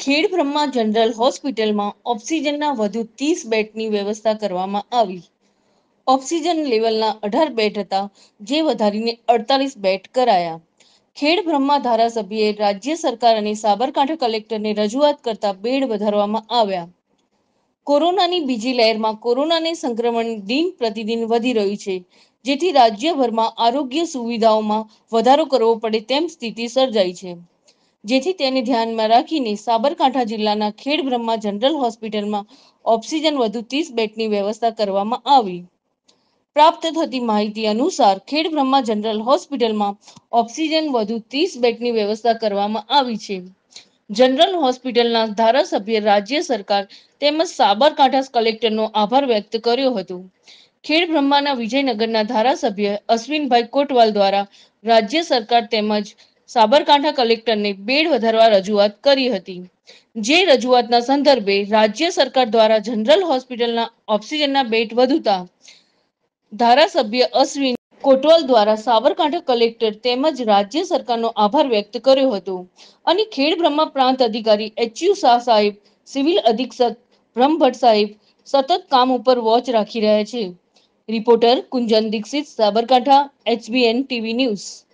Khedbrahma general હોસ્પિટલમાં ઓક્સિજનના વધુ 30 બેડની વ્યવસ્થા કરવામાં આવી. ઓક્સિજન લેવલના 18 બેડ હતા, જે વધારીને 48 બેડ કરાયા. ખેડબ્રહ્મા ધારાસભ્યએ રાજ્ય સરકાર અને સાબરકાંઠા કલેક્ટરને રજૂઆત કરતા બેડ વધારવામાં આવ્યા. કોરોનાની બીજી લહેરમાં કોરોનાને સંક્રમણ દિન પ્રતિદિન વધી રહ્યું છે, જેથી રાજ્યભરમાં આરોગ્ય સુવિધાઓમાં વધારો કરવો પડે તેમ સ્થિતિ સર્જાઈ છે. જેથી તેને ધ્યાનમાં રાખીને સાબરકાંઠા જિલ્લાના ખેડબ્રહ્મા જનરલ હોસ્પિટલમાં ઓક્સિજન વધુ 30 બેડની વ્યવસ્થા કરવામાં આવી. પ્રાપ્ત થતી માહિતી અનુસાર ખેડબ્રહ્મા જનરલ હોસ્પિટલમાં ઓક્સિજન વધુ 30 બેડની વ્યવસ્થા કરવામાં આવી છે. જનરલ હોસ્પિટલના ધારાસભ્ય રાજ્ય સરકાર તેમજ સાબરકાંઠા કલેક્ટરનો આભાર વ્યક્ત કર્યો હતો. ખેડબ્રહ્માના વિજયનગરના ધારાસભ્ય અશ્વિનભાઈ કોટવાલ દ્વારા રાજ્ય સરકાર તેમજ સાબરકાંઠા કલેક્ટરને બેડ વધારવા રજૂઆત કરી હતી. જે રજૂઆતના સંદર્ભે રાજ્ય સરકાર દ્વારા જનરલ હોસ્પિટલના ઓક્સિજનના બેડ વધતા ધારાસભ્ય અશ્વિન કોટવાલ દ્વારા સાબરકાંઠા કલેક્ટર તેમજ રાજ્ય સરકારનો આભાર વ્યક્ત કર્યો હતો અને ખેડબ્રહ્મા પ્રાંત અધિકારી એચયુ શાહ સાહેબ, સિવિલ અધિક્ષક બ્રહ્મભટ્ટ સાહેબ સતત કામ ઉપર વોચ રાખી રહ્યા છે. Reporter Kunjan Dixit, Sabarkantha, HBN TV news.